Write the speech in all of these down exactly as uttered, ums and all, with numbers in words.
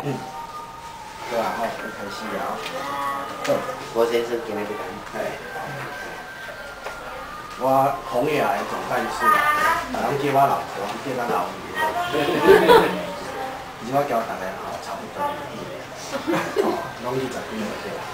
嗯，对啊，吼，要开始啊。好， 郭先生今日要讲， 嘿，我红野的总干事啊，大家叫我老婆，叫我老爷。其实我交大家吼差不多，哦，拢二十几岁对啦。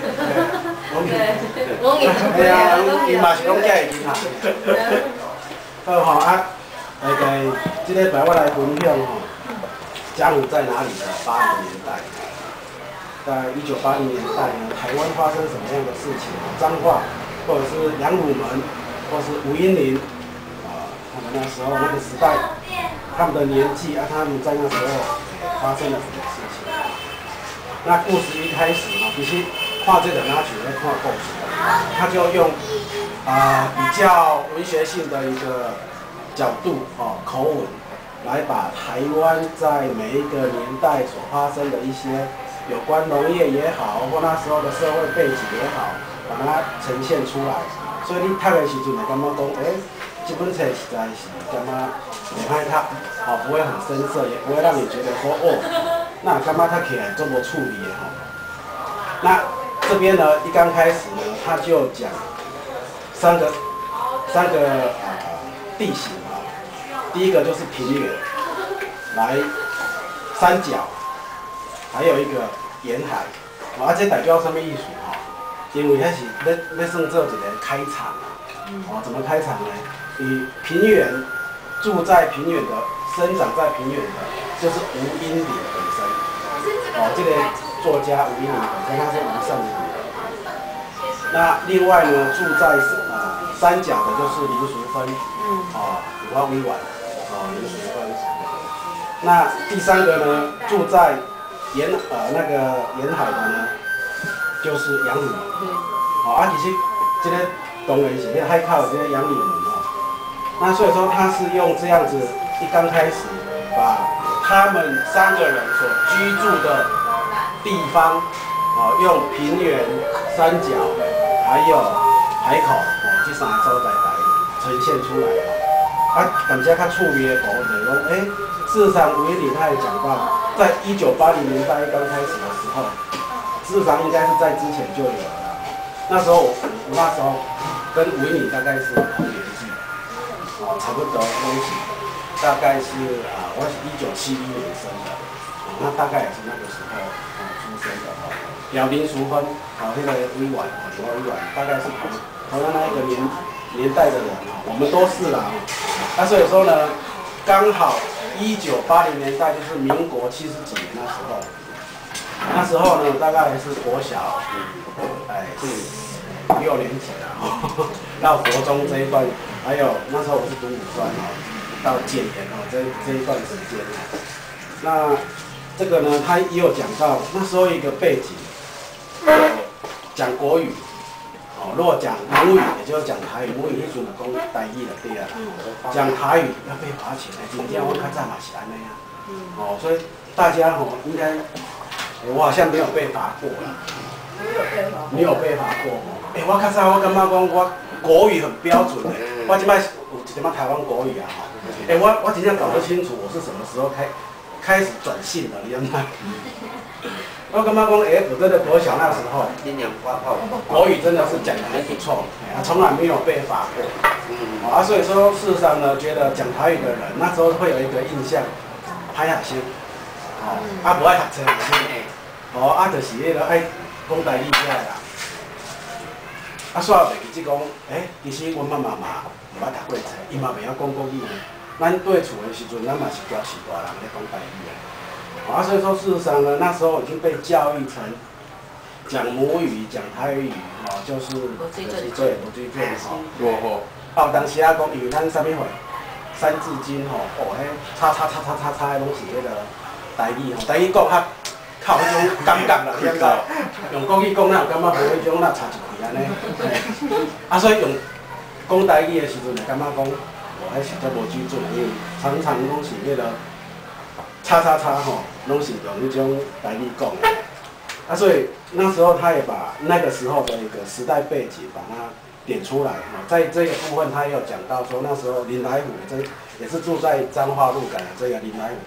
对，拢二十几哎呀， 啊， 伊嘛是拢遮会囡仔。好吼啊，大概即礼拜我来分享吼，江湖在哪里的八零年代。在一九八零年代呢，台湾发生什么样的事情？彰化，或者是杨虎门，或是吴英林，啊，他们那时候那个时代，他们的年纪啊，他们在那时候发生了什么事情？那故事一开始啊，其实看这个拿曲在看故事，他就用啊、呃、比较文学性的一个角度哦口吻，来把台湾在每一个年代所发生的一些。有关农业也好，或那时候的社会背景也好，把它呈现出来。所以你读的时阵会感觉讲，哎、欸，这本册实在是感觉袂歹读，哦，不会很深色，也不会让你觉得说，哦，那感觉读起来这么处理的哈。那这边呢，一刚开始呢，他就讲三个三个呃地形啊，第一个就是平原，来山脚。还有一个沿海，啊，这代表什么意思哈？因为那是要要算做一个开场啊，哦，怎么开场呢？以平原住在平原的、生长在平原的，就是吴英林本身。哦，这个作家吴英林本身他是吴胜林的。那另外呢，住在啊、呃、山脚的就是林淑芬，哦，有我委婉，哦，林淑芬。那第三个呢，住在沿呃那个沿海的呢，就是杨柳门，哦啊，其实这个当然是咧海口的这个杨柳门哦。那所以说他是用这样子，一刚开始把他们三个人所居住的地方，哦，用平原、山脚还有海口哦这三个所在来呈现出来哦。啊，感觉较趣味的部分就是讲，哎、欸，事实上吴英里他也讲到。在一九八零年代刚开始的时候，事实上应该是在之前就有了。那时候我我那时候跟吴英里大概是同年纪，啊，差不多东西，大概是啊，我是一九七一年生的，啊，那大概也是那个时候啊出生的哈。姚林淑芬，啊，那个委婉，啊，刘委婉，大概是同同样那一个年年代的人啊，我们都是啦。那所以说呢，刚好。一九八零年代就是民国七十几年那时候，那时候呢大概是国小，哎，六年级了哦，到国中这一段，还有那时候我是读五专哦，到检研哦这这一段时间，那这个呢他也有讲到那时候一个背景，讲国语。哦，如果讲母语，也就是讲台语，母语迄阵就讲台语就对啊。讲台语要被罚钱的，真正我较早嘛是安尼啊。哦，所以大家吼、哦、应该，我好像没有被罚过啦。 你有被罚？ 你有被罚过哦？哎、欸，我较早我感觉讲我国语很标准的，我即摆有一点仔台湾国语啊吼。哎、欸，我我真正搞不清楚我是什么时候开开始转性的，你知道吗？我感觉讲，哎、欸，我真的国小那时候，国语真的是讲得还不错，啊，从来没有被罚过。嗯，啊，所以说事实上呢，觉得讲台语的人那时候会有一个印象，歹学生，哦，啊，不爱读册学生，哦，啊，就是迄个爱讲台语遐啦。啊，煞袂记即讲，哎、欸，其实阮妈妈嘛无捌读过册，伊嘛袂晓讲国语。咱对厝的时阵，咱嘛是教是大人咧讲台语的。啊，所以说事实上呢，那时候已经被教育成讲母语、讲台语，哦，就是就是对，无水准吼，落后。啊，有当时啊讲，因为咱啥物货，三字经吼，哦，迄叉叉叉叉叉叉的拢是迄个台语吼，台语讲较较迄种感觉啦，晓得？用国语讲，咱有感觉无迄种，咱插一气安尼。啊，所以用讲台语的时阵，就感觉讲，哦，迄实在无水准，因为常常拢是迄个。叉叉叉吼，拢是用那种台语讲的，啊，所以那时候他也把那个时候的一个时代背景把它点出来哈，在这个部分他也有讲到说，那时候林来虎这也是住在彰化鹿港的这个林来虎，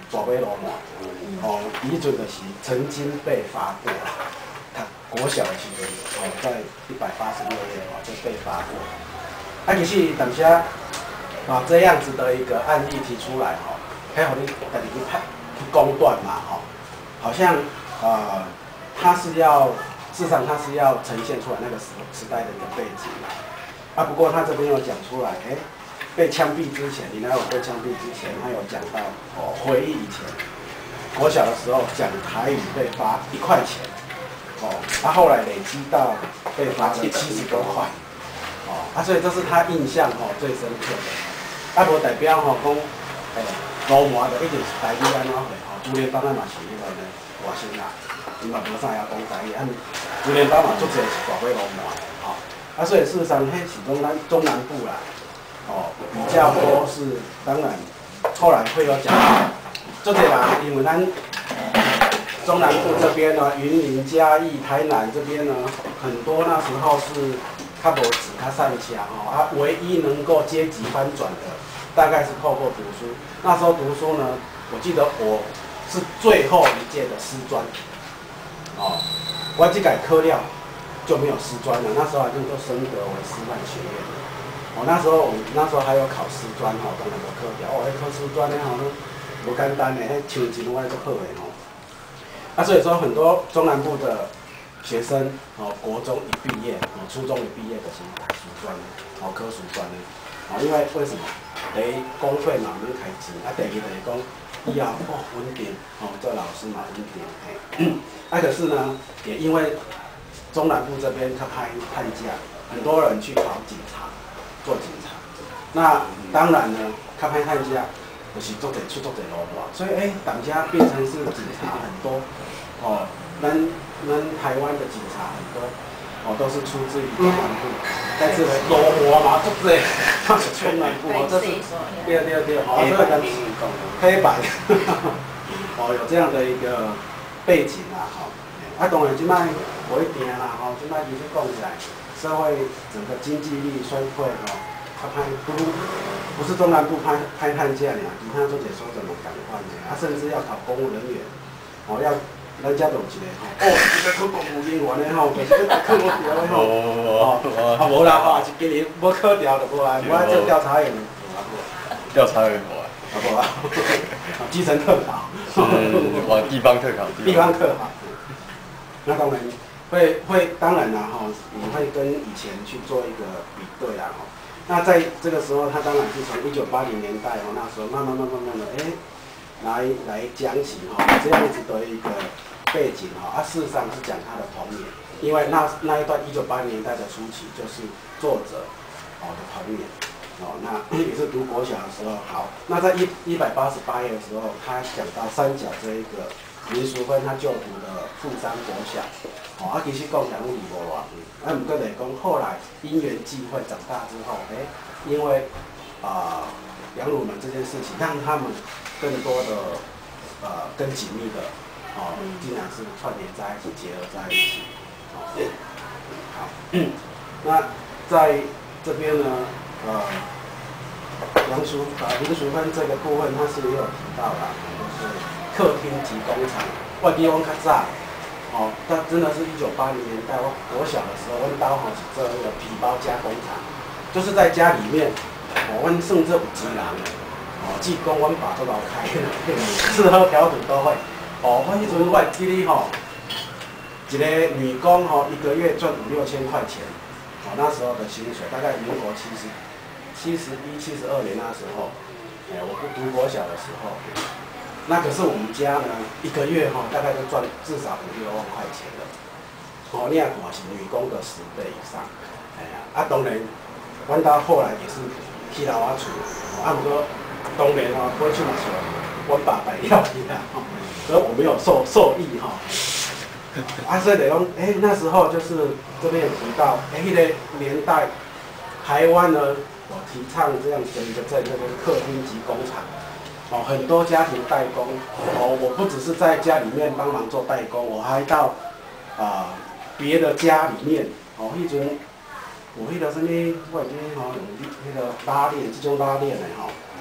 大尾罗马，哦，伊阵就是曾经被罚过，他国小的时阵，哦，在一百八十六页哦就被罚过。啊，其实等下把这样子的一个案例提出来哈，还好你家己去判去公断嘛哈，好像呃他是要，事实上他是要呈现出来那个时时代的一个背景啊。不过他这边有讲出来，哎、欸。被枪毙之前，林来我被枪毙之前，他有讲到哦，回忆以前国小的时候讲台语被罚一块钱，哦，他、啊、后来累积到被罚了七十多块，哦，啊，所以这是他印象哦最深刻的。啊，无代表吼讲，诶，罗马就一定是台语安怎会吼？朱连邦咱嘛是迄个呢外省人，伊嘛无啥会讲台语，啊，朱连邦嘛足侪是大尾罗马，吼，啊，所以事实上，迄是中南中南部啦。哦，比较多是，当然，后来会有讲到，这些啦，因为咱中南部这边呢，云林、嘉义、台南这边呢，很多那时候是较无子、较善强哦，啊，唯一能够阶级翻转的，大概是透过读书。那时候读书呢，我记得我是最后一届的师专，哦，我这改科料就没有师专了，那时候好像就升格为师范学院了。哦，那时候我们那时候还有考师专吼，当然有考掉。哦，迄考师专咧吼，无简单诶，迄像真我足好诶吼。啊，所以说很多中南部的学生，哦，国中一毕业，哦，初中一毕业就是读师专，哦，考师专咧。哦，因为为什么？第一，公费嘛免开钱，啊，第二就是讲以后哦稳定，哦，做老师嘛稳定，嘿。啊，可是呢，也因为中南部这边他拍判假，很多人去考警察。做警察，那当然呢，较歹趁遮，就是做者出做者路路，所以诶，大家变成是警察很多，哦，咱咱台湾的警察很多，哦，都是出自于中南部，但是呢，路路嘛做者，他是中南部，哦，这是对对对，哦，这个跟黑板，哦，有这样的一个背景啊，哈、哦，啊，当然即摆不一定啦，吼、哦，即摆其实讲起来。社会整个经济力衰退哦，他拍不不是中南部拍拍判价呢，其他做解说怎么赶快呢？啊，甚至要考公务人员，哦，要咱家都有一个吼，哦，一个考公务人员的吼，就是要考掉的吼，哦，啊无啦吼，是今年无考掉就无啊，无爱做调查员， 调查员无啊， 啊无啊，基层特考， 往地方特考， 地方特考，那当然。会会当然啦哈，你会跟以前去做一个比对啦哈。那在这个时候，他当然是从一九八零年代哦，那时候慢慢慢慢慢的哎，来来讲起哈这样子的一个背景哈。啊，事实上是讲他的童年，因为那那一段一九八零年代的初期就是作者哦的童年哦，那也是读国小的时候。好，那在一一百八十八页的时候，他讲到三角这一个林淑芬他就读的富山国小。哦，啊，其实讲起来拢离无偌远，啊，毋过就是讲后来因缘际会长大之后，哎、欸，因为啊杨鲁门这件事情，让他们更多的呃更紧密的哦，竟然是串联在一起，结合在一起。哦，好，那在这边呢，呃，杨淑啊林淑芬这个部分，他是也有提到啦，就是客厅及工厂，我记阮较早。哦，但真的是一九八零年代，我我小的时候，阮兜吼是做那个皮包加工厂，就是在家里面，哦，阮算做有钱人的，哦，技工阮爸都老开，吃喝嫖赌都会。哦，我迄阵我会记哩吼，一个女工吼一个月赚五六千块钱，哦，那时候的薪水大概民国七十、七十一、七十二年那时候，哎，我不读国小的时候。那可是我们家呢，一个月哈、哦、大概就赚至少五六万块钱了。哦，你也看是女工的十倍以上。哎呀，啊当然，阮到后来也是去老瓦厝，啊不过当然哦，过去嘛是阮爸爸要去啦，所以我没有受受益哈。啊，所以来讲，哎那时候就是这边有提到，哎那个年代，台湾呢，我提倡这样子的一个政策，就是客厅及工厂。哦，很多家庭代工，哦，我不只是在家里面帮忙做代工，我还到啊别、呃、的家里面，哦，迄阵有迄个什么，我已经吼用迄个拉链，这种拉链的吼，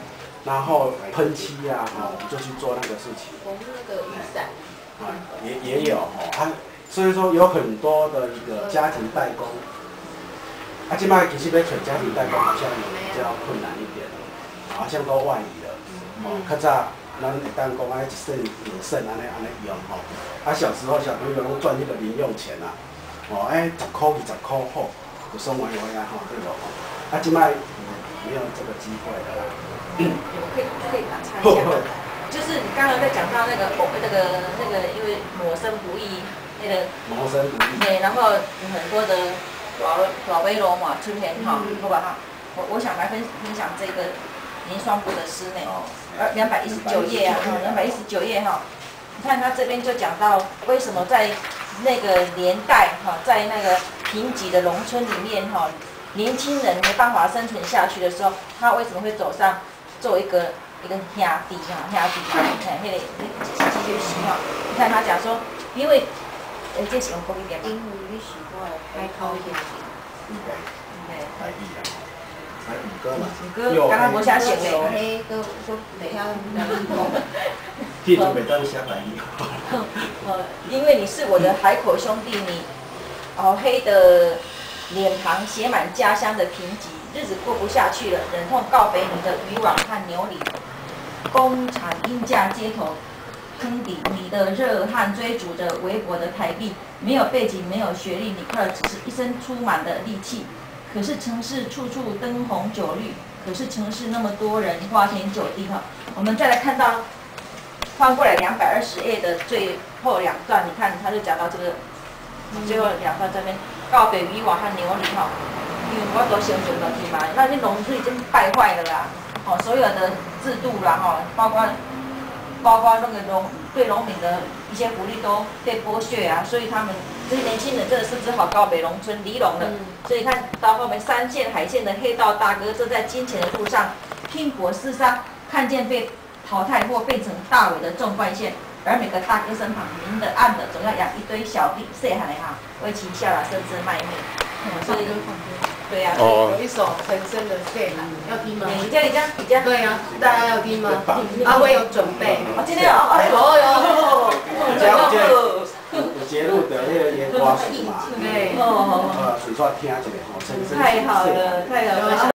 然后喷漆啊，哦，我们就去做那个事情。 我们那个雨伞， 啊，也也有哦，啊，所以说有很多的一个家庭代工。啊，即摆其实要找家庭代工好像也比较困难一点，好像都外移了。哦，较早咱会当讲啊，一省两省安尼安尼用吼。啊，小时候小朋友拢赚那个零用钱啊，哦，哎，十块二十块好，就送玩玩啊吼，对不？啊，即摆没有这个机会了啦。 我可以可以打岔一下吗？就是你刚刚在讲到那个某那个那个，因为抹身不易，那个谋生不易。 对，然后有很多的老老威罗嘛出现哈，好不好？我我想来分分享这个林双部的诗呢，呃，两百一十九页啊，两百一十九页哈，你看他这边就讲到为什么在那个年代哈，在那个贫瘠的农村里面哈，年轻人没办法生存下去的时候，他为什么会走上做一个一个兄弟哈，兄弟哈，看那个那几句诗哈，你看他讲说，因为呃，这是用国语点吗？ 因为你是我的海口兄弟。 对，台语啊，台语歌嘛。 五哥刚刚无写写的。 黑个说袂晓两讲。 记住袂当写台语。 呃，因为你是我的海口兄弟，你哦黑的脸庞写满家乡的贫瘠，日子过不下去了，忍痛告别你的渔网和牛犁，工厂阴架街头坑底，你的热汗追逐着微薄的台币，没有背景，没有学历，你靠的只是一身出满的力气。可是城市处处灯红酒绿，可是城市那么多人花天酒地哈。我们再来看到翻过来两百二十页的最后两段，你看他就讲到这个最后两段这边告别渔网和牛犁哈，因为我都生存了去嘛，那些农村已经败坏了啦，哦，所有的制度啦哈，包括包括那个农对农民的一些福利都被剥削啊，所以他们这些年轻人真的是只好告别农村离农了。嗯、所以看到后面三线海线的黑道大哥正在金钱的路上拼搏厮杀，看见被淘汰或变成大尾的纵贯线，而每个大哥身旁明的暗的总要养一堆小弟细汉的哈，为其笑啦，甚至卖命。嗯，所以对呀、啊， 哦有一首陈升的《谢兰》，要听吗？ 你家你家你家。 对呀、啊，大家要听吗？阿威有准备。 哦，今天哦，哎呦哦有有节录的那个烟花树嘛， 对， 呃，随便听一下吼，陈升。 太好了，太好了。